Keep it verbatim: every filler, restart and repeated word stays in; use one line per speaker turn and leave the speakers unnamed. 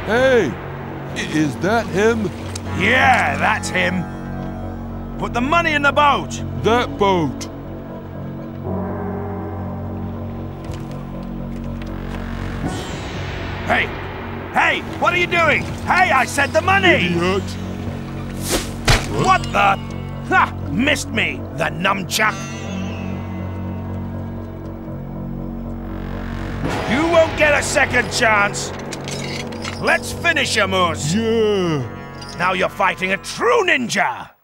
Hey, i- is that him?
Yeah, that's him. Put the money in the boat.
That boat.
Hey, hey, what are you doing? Hey, I said the money.
Idiot.
What the? Ha! Missed me, the numchuck. You won't get a second chance. Let's finish him, Moose.
Yeah.
Now you're fighting a true ninja.